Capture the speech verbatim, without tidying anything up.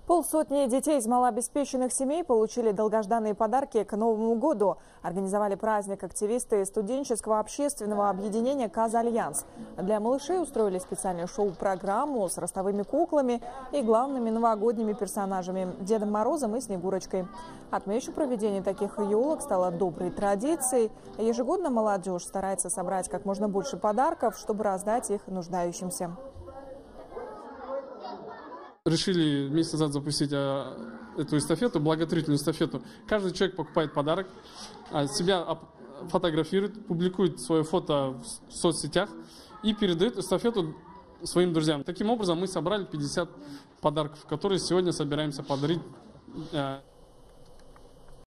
Полсотни детей из малообеспеченных семей получили долгожданные подарки к Новому году. Организовали праздник активисты студенческого общественного объединения «Казальянс». Для малышей устроили специальную шоу-программу с ростовыми куклами и главными новогодними персонажами – Дедом Морозом и Снегурочкой. Отмечу, проведение таких елок стало доброй традицией. Ежегодно молодежь старается собрать как можно больше подарков, чтобы раздать их нуждающимся. Решили месяц назад запустить а, эту эстафету, благотворительную эстафету. Каждый человек покупает подарок, а, себя фотографирует, публикует свое фото в соцсетях и передает эстафету своим друзьям. Таким образом мы собрали пятьдесят подарков, которые сегодня собираемся подарить. А,